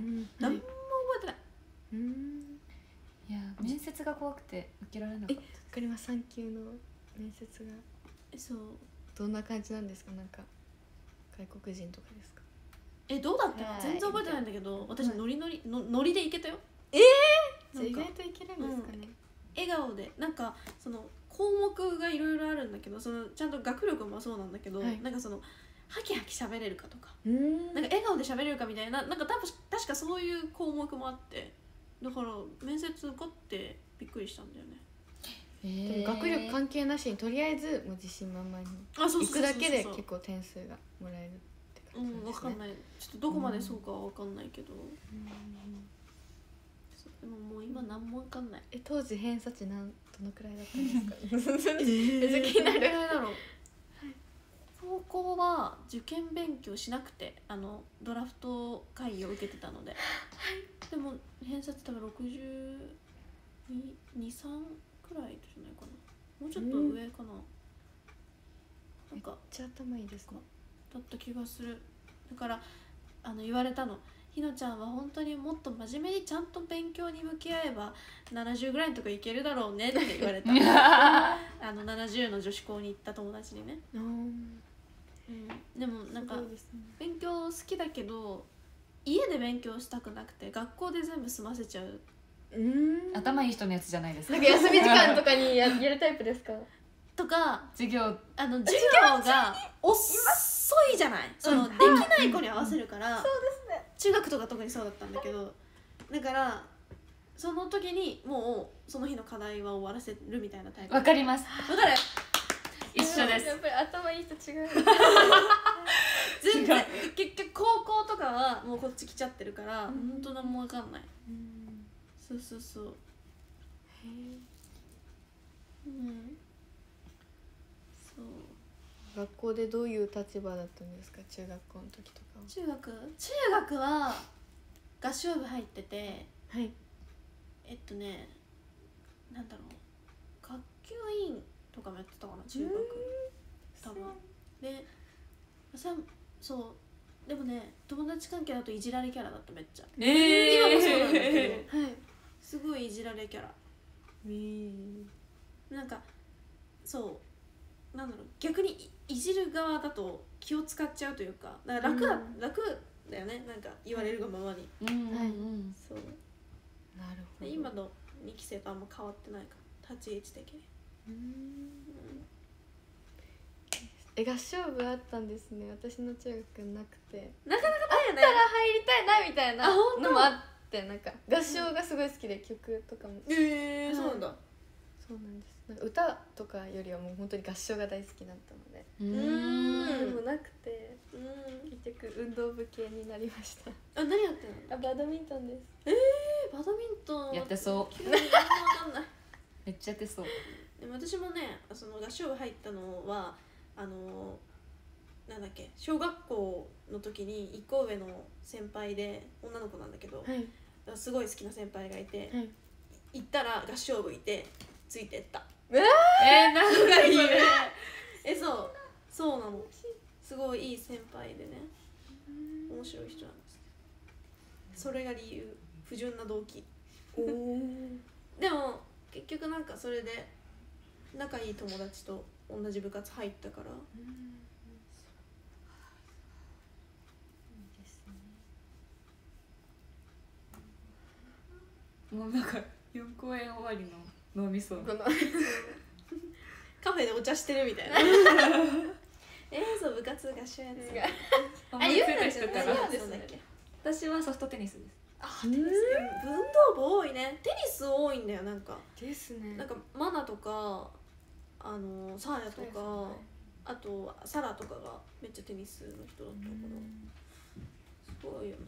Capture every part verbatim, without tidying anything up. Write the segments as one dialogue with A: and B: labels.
A: 何も覚えてない。
B: うん。
C: いや面接が怖くて受けられなかった。
B: わかります。さん級の面接が
A: えそう
B: どんな感じなんですか。なんか外国人とかですか。
A: えどうだったの
B: はい
A: 全然覚えてないんだけど、私
B: はい
A: ノリノリのノリでいけたよ。
B: ええー、
A: なんか
B: 意外といけるんですかね。
A: 笑顔でなんかその項目がいろいろあるんだけど、そのちゃんと学力もそうなんだけど、
B: はい、
A: なんかそのハキハキ喋れるかとか、
B: うん、
A: なんか笑顔で喋れるかみたいな、なんか多分確かそういう項目もあって、だから面接受かってびっくりしたんだよね。
B: でも学力関係なしにとりあえずもう自信満々に行くだけで結構点数がもらえるって感じですね。
A: うん、分かんない、ちょっとどこまでそうかは分かんないけど、うん、でももう今何も分かんない。
B: え当時偏差値なんどのくらいだったんですか。
A: えー、
B: 気になる。
A: どれぐらいだろう。高校は受験勉強しなくて、あのドラフト会議を受けてたので、はい、でも偏差値多分ろくじゅうに、さんくらいじゃないかな、もうちょっと上かな、なんか
B: めっちゃ頭いいですか
A: だった気がする。だからあの言われたの、ひのちゃんは本当にもっと真面目にちゃんと勉強に向き合えばななじゅうぐらいのとこいけるだろうねって言われたあのななじゅうの女子校に行った友達にね、うん、でもなんか、ね、勉強好きだけど家で勉強したくなくて学校で全部済ませちゃう。
C: うん、頭いい人のやつじゃないですか。
B: なんか休み時間とかに や, やるタイプですか。
A: とか
C: 授業
A: あの授業が遅いじゃない、その、うん、できない子に合わせるから、うん、そうですね、中学とか特にそうだったんだけど、だからその時にもうその日の課題は終わらせるみたいなタイプ。
C: わかります。
A: わかる。
C: 一緒です。
B: やっぱり頭いい人違う。
A: 全然結局高校とかはもうこっち来ちゃってるから、うん、本当何もわかんない。うん、そうそうそう。へえ。うん。そう。
B: 学校でどういう立場だったんですか、中学校の時とか。
A: 中学中学は合唱部入ってて、
B: はい、え
A: っとねなんだろう、学級委員とかもやってたかな中学、多分でさそうでもね友達関係だといじられキャラだった、めっちゃ、えー、今もそうなんだけど、はい、すごいいじられキャラ、えー、なんかそうなんだろう、逆にいじる側だと気を使っちゃうというか、だから楽だ、うん、楽だよね、なんか言われるがままに、うんうんうん、そう
B: なるほど。
A: 今のにき生とあんま変わってないか、立ち位置的に。うん、
B: え合唱部あったんですね。私の中学なくて、
A: なかなかないよね。
B: あったら入りたいなみたいなのもあって、なんか合唱がすごい好きで曲とかも、
A: えー、はい、そうなんだ。
B: そうなんです。なんか歌とかよりはもう本当に合唱が大好きだったので、
A: うーん、
B: でもなくて、うん、結局運動部系になりました。
A: あ、何やってんの？
B: あ、バドミントンです。
A: えー、バドミントン
C: やってそう。
A: 急に分かんない。
C: めっちゃやってそう。
A: でも私もね、その合唱部入ったのはあのなんだっけ、小学校の時にいっこ上の先輩で女の子なんだけど、はい、すごい好きな先輩がいて、はい、行ったら合唱部いてついてった。
B: えー、
A: えー、なんかいいね。え、そうそうなの、すごいいい先輩でね、面白い人なんです。それが理由、不純な動機。でも結局なんかそれで仲いい友達と同じ部活入ったから、うん、いい
C: ですね。もうなんかよん公演終わりの脳みそ
A: カフェでお茶してるみたいな。えー、そう、部活合唱やつ
C: あ、ゆうなちゃん何やってたんだっけ。私はソフトテニスです。
A: あ、テニス、運動部多いね。テニス多いんだよ、なんか
B: ですね。
A: なんかマナとかあのサーヤとか、ね、あとサラとかがめっちゃテニスの人だったからすごいよね。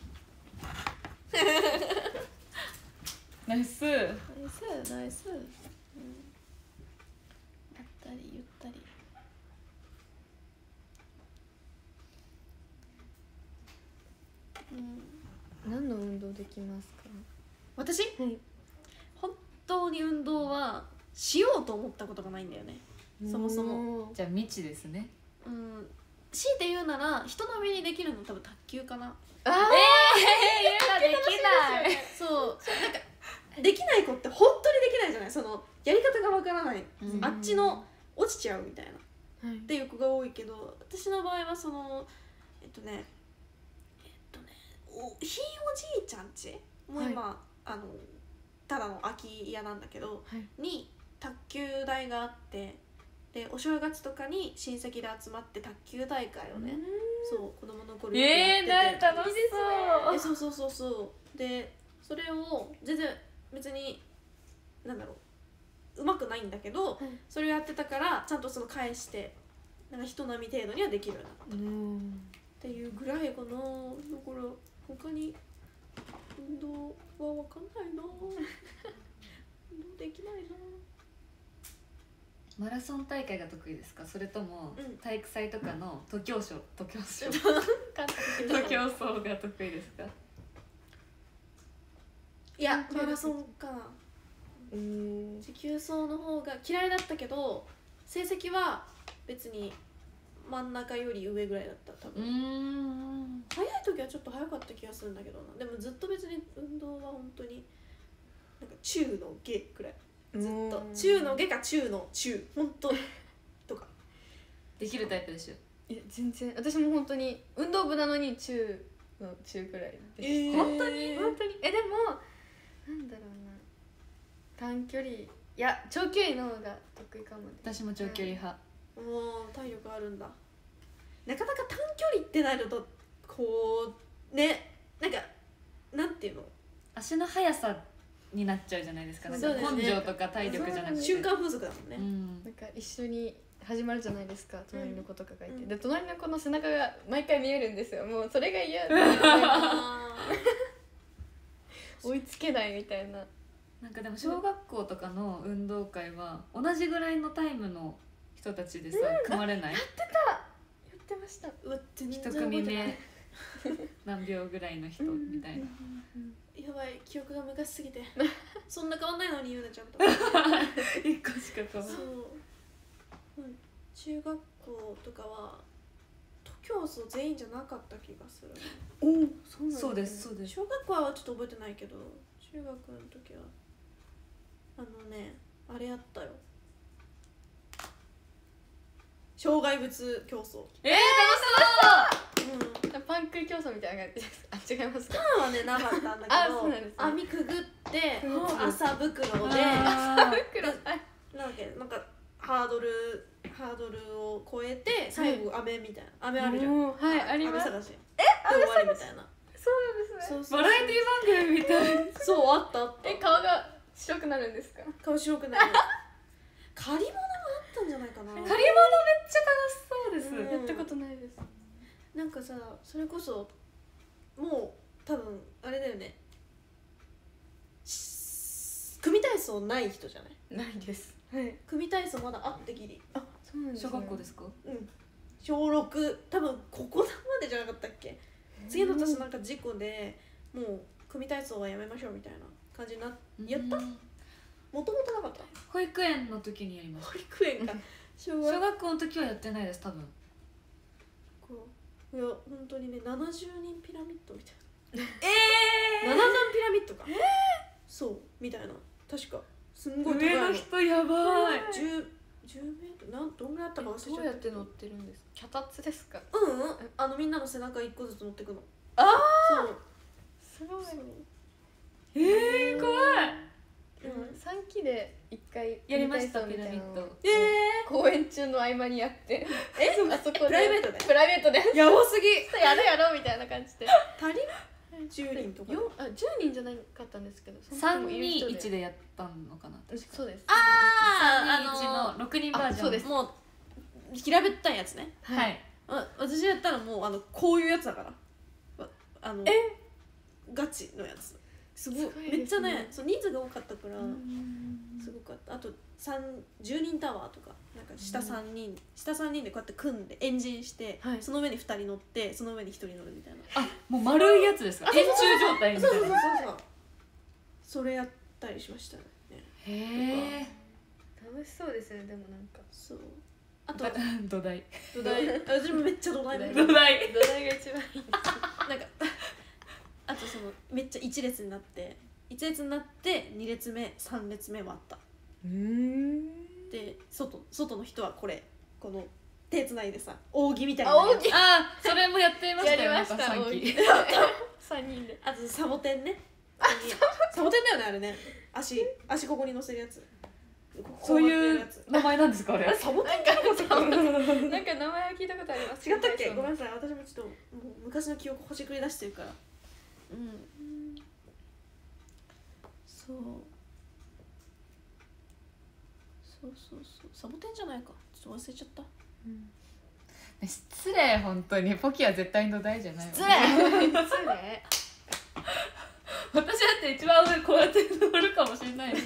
C: ナイス
A: ナイスナイス、うん、やったり言ったり。うん、
B: 何の運動できますか？
A: 私、はい、本当に運動はしようと思ったことがないんだよね、そもそも。
C: じゃあ未知ですね。
A: うん、強いて言うなら人並みにできるの多分卓球かな。
B: あー、えー、言うな
A: ない、
C: うん
A: あっちの落ちちゃうみたいな
B: はい
A: っていう子が多いけど、私の場合はそのえっとねえっとねおひいおじいちゃんちもう今、あのただの空き家なんだけど、
B: はい
A: に卓球台があって、でお正月とかに親戚で集まって卓球大会をね、そう子供の頃よくやってて、
C: えー、な楽しそう
A: えそうそうそうそうでそれを全然別になんだろううまくないんだけど、
B: はい
A: それをやってたからちゃんとその返してなんか人並み程度にはできるようになった
B: うん
A: っていうぐらいかな。だから他に運動は分かんないな運動できないな。
C: マラソン大会が得意ですか、それとも
A: うん
C: 体育祭とかの徒競走徒競走
A: 徒
C: 徒競走が得意ですか。
A: いやマラソンかな。
B: うん
A: 持久走の方が嫌いだったけど成績は別に真ん中より上ぐらいだった多
C: う
A: 分、
C: ん
A: 早い時はちょっと早かった気がするんだけどな。でもずっと別に運動は本当になんか中の下くらいずっと中の下か中の中本当とか
C: できるタイプでしょ。
B: いや全然私も本当に運動部なのに中の中くらいです、
A: えー
B: 本当に本当にえでもなんだろうな短距離いや長距離の方が得意かもね。
C: 私も長距離派。
A: もう体力あるんだ。なかなか短距離ってなるとこうねなんかなんていうの
C: 足の速さになっちゃうじゃないですか。なんか
A: そうだよね
C: 根性とか体力じゃなくて
A: 瞬間風速だもんね、
C: うん
B: なんか一緒に始まるじゃないですか隣の子とかがいて、
A: うん
B: で隣の子の背中が毎回見えるんですよ。もうそれが嫌で
A: あ
B: 追いつけないみたいな。
C: なんかでも小学校とかの運動会は同じぐらいのタイムの人たちでさ、組まれない？
B: やってました。
A: ーうわ全然
C: 一
A: 覚え
C: 組
A: てない
C: 目何秒ぐらいの人みたいな。
A: やばい記憶が昔すぎてそんな変わんないのにゆうなちゃんと
C: 一個しか変わらない。
A: そう、うん、中学校とかは徒競走全員じゃなかった気がする。
B: おおそうなん
C: そうですそうです。
A: 小学校はちょっと覚えてないけど中学の時はあのねあれやったよ、障害物競争。
C: えー、楽しそう。
A: うん
B: パンク競争みたいな感じですあ違いますか。
A: パンはねなかったんだけど
B: あそうなんですね
A: 網くぐって
B: くぐって
A: 麻袋で
C: あー
B: 黒はい
A: なんだっけなんかハードルハードルを越えて最後飴みたいな飴あるじゃん。
B: おーはいあります。
A: 飴探しえで終わりみたいな。
B: そうなんですね。
A: そうそう
C: バラエティ番組みたい。
A: そうあったあった。
B: え顔が白くなるんですか。
A: 顔白くなる。借り物もあったんじゃないかな。
C: 借り物めっちゃ楽しそうです。
A: うん
B: やったことないです。
A: なんかさそれこそもう多分あれだよね。し組体操ない人じゃない。
B: ないです。はい。
A: 組体操まだあってぎり。
B: あそうなんですね。
C: 小学校ですか？
A: うん。小六多分ここまでじゃなかったっけ。次の年なんか事故でもう組体操はやめましょうみたいな感じになっやった。
C: うん
A: もともとなかった。
C: 保育園の時にやりました。
A: 保育園か。小
C: 小
A: 学
C: 学校の時はやってないです多分。
A: 校いや本当にねななじゅうにんピラミッドみたいな。
C: え
A: 七段ピラミッドか。そうみたいな確かすんごい高い
C: 上の人やばい。
A: じゅう じゅうメートルなんどんぐらいあったか忘れちゃった。
B: どうやって乗ってるんですか。脚立ですか。
A: うんうんあのみんなの背中一個ずつ乗ってくの。
B: あ
A: そう
B: すごい。
A: そう
C: えー、怖い。
B: でも三期で一回
C: やりました
B: 組体操みたいなのを
C: ピラミッ
A: ええ
B: 公演中の合間にやって
A: え
B: あそこで
A: プライベートで
B: プライベートで
A: ー、やばすぎ
B: やろうやろうみたいな感じで
A: 足りるじゅうにんとか
B: よあじゅうにんじゃなかったんですけど
C: 三二一でやったのかな。確か。
B: そうです
A: あ
C: 三二一の六人バージョン。
B: そうです
A: もう平べったいやつね。
C: はい。
A: あ私やったらもうあのこういうやつだからわあの
B: え
A: ガチのやつすごい
B: すごいですね
A: めっちゃねそう人数が多かったから
B: うん
A: すごかった。あとじゅうにんタワーとかなんか下さんにん、下さんにんでこうやって組んでエンジンして、
B: はい
A: その上にふたり乗ってその上にひとり乗るみたいな。
C: あ、もう丸いやつですか。円柱状態みた
A: そうそうそう
C: いな。
A: そうそれやったりしましたね。
C: へえ。
B: 楽しそうですねでもなんか
A: そうあと
C: 土台。
A: 土台私もめっちゃ土台だ
C: 土台。
B: 土台が一番いい
A: なんかあとそのめっちゃ一列になって一列になって二列目三列目もあった。
B: うん
A: で外外の人はこれこの手つないでさ扇みたいな
B: あ扇
C: あーそれもやってましたよ。
B: やりました
C: なんかさっき
B: 扇さんにんで
A: あとサボテンねサボテンだよねあれね足足ここに乗せるやつ
C: そうい
A: こや
C: う
A: るやつ
C: 名前なんですかあれ。
A: サボテン
B: なんかなんか名前を聞いたことあります。
A: 違ったっけごめんなさい私もちょっともう昔の記憶ほじくり出してるからうんそうそうそうそうサボテンじゃないかちょっと忘れちゃった、うん、
C: 失礼本当に。ポキは絶対の台じゃないわ。
B: 失礼失礼
C: 私だって一番上こうやって乗るかもしれない。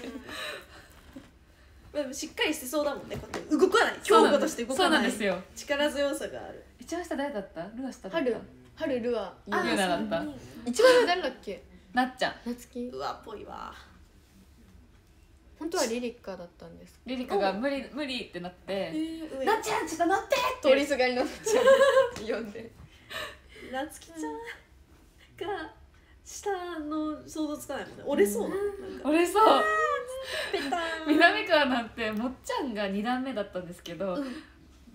A: でもしっかりしてそうだもんねこうやって動かない強固として動かない
C: そうなんですよ。
A: 力強さがある
C: 一番下誰だった？ルア下だった。
B: 春春ルア
C: ユーナだった。
B: 一番上誰だっけ？
C: なっちゃん。
B: なつき。
A: うわっぽいわ
B: 本当はリリカだったんです。
C: リリカが無理無理ってなって、
A: えー、
C: なっちゃんちょっと乗ってって
B: 通りすがりのなっちゃん呼んで
A: なつきちゃんが下の想像つかないもんね折れそうな、なんか
C: 俺そう
A: ペターン
C: 南川なんてもっちゃんがに段目だったんですけど、うん、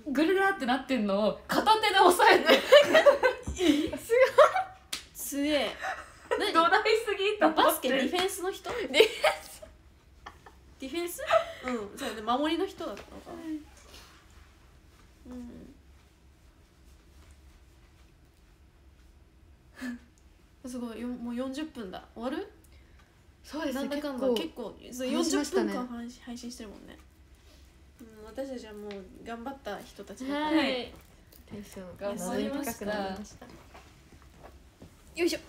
C: ぐるぐらってなってんのを片手で押さえて
A: すごい強え
C: 土台すぎと思って。
A: バスケディフェンスの人ディフェンスディフェンスうんそうね守りの人だったのかうんすごいよもうよんじゅっぷんだ終わる
B: そうですね
A: なんだかんだ結構よんじゅっぷんかん配信配信してるもんね、うん、私たちはもう頑張った人たちだから、
B: はい、テンション
C: 頑張りました。
A: よいしょ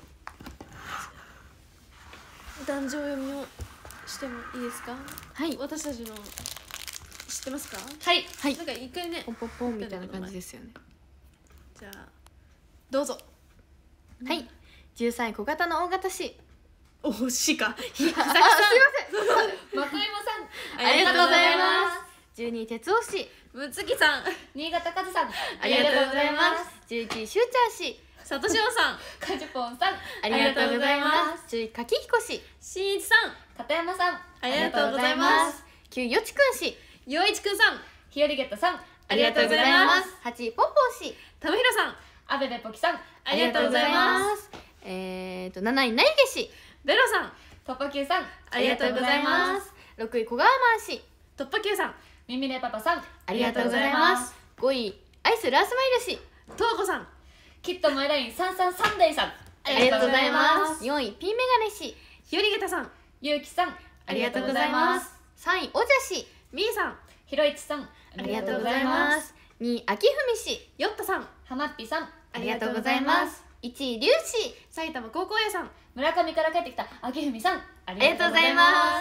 A: 壇上読みをしてもいいですか。
B: はい
A: 私たちの知ってますか。
C: はい
B: はい
A: なんか一回ね
B: ポンポンポンみたいな感じですよね。
A: じゃあどうぞ。
B: はい、じゅうさんい小型の大型市。
A: おっしか。
B: あ、すいません。
C: まこいもさん
B: ありがとうございます。じゅうにい鉄尾市。
A: むつきさん。
C: 新潟和さん
B: ありがとうございます。じゅういちいしゅうちゃん市。
A: さとしおさん。
C: かじゅぽんさん
B: ありがとうございます。じゅういちかきひこ市。
A: しんいちさん。
C: 片山さん
A: ありがとうございます。
B: きゅういよちくん市。
A: よいちくんさん。
C: ひよりげったさん
A: ありがとうございます。
B: はちいぽんぽん市。
A: たむひろさん。
C: あべべぽきさん
A: ありがとうございます。
B: えーとなないなゆげ市。
A: ベロさん。
C: トッパキューさん
A: ありがとうございます。
B: ろくい小川マン市。
A: トッパキューさん。
C: ミミレパパさん
B: ありがとうございます。ごいアイスラースマイル市。
A: とうこさん。
C: キットマイラインさんさんサンデーさん
B: ありがとうございます。よんいピンメガネ市。
A: ひよりげたさん。
C: ゆうきさん
B: ありがとうございます。さんいおじゃ市。
A: みーさん。
C: ひろいちさん
B: ありがとうございます。にいあきふみ市。
A: よったさん。
C: はまっぴさん
B: ありがとうございます。いちいりゅう市。
A: 埼玉高校屋さん。
C: 村上から帰ってきたあきふみさんあり
B: がとうございます。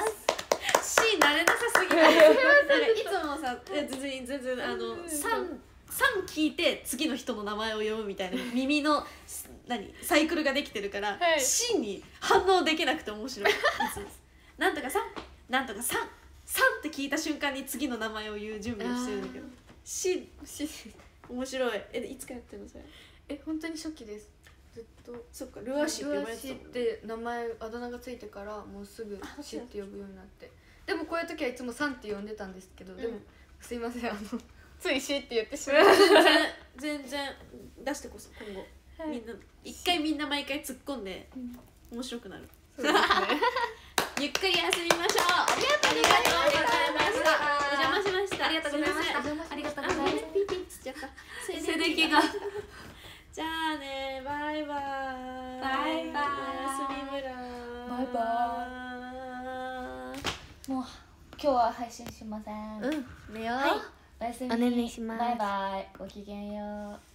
A: C 慣れなさすぎる。いつもさ全然全然あの三三聞いて次の人の名前を読むみたいな耳の何サイクルができてるから、はい、C に反応できなくて面白い。いつもなんとかさんなんとかさんさんって聞いた瞬間に次の名前を言う準備をしてるんだけど C, C 面白い。えいつかやってるのそれ。
B: え本当に初期です。ずっと
A: そっかルアシって呼ばれてたもん。
B: ルアシって名前あだ名がついてからもうすぐシって呼ぶようになって。でもこういう時はいつもさんって呼んでたんですけど、うん、でもすいませんあのついしって言ってしまう。
A: 全然全然出してこそ今後、はい、みんな一回みんな毎回突っ込んで、うん、面白くなる。そうですね。ゆっくり休みましょう。ありがとうございました。お邪魔しました。ありがとうございました。ありがとうございます。ピーピーつっちゃった。セデキが。じゃあねバイバイ。バイバイ。おやすみ村。
C: バイバイ。もう今日は配信しません。
B: うん寝よう。
C: はい、おやすみ。
B: おねねします。
C: バイバイ。ごきげんよう。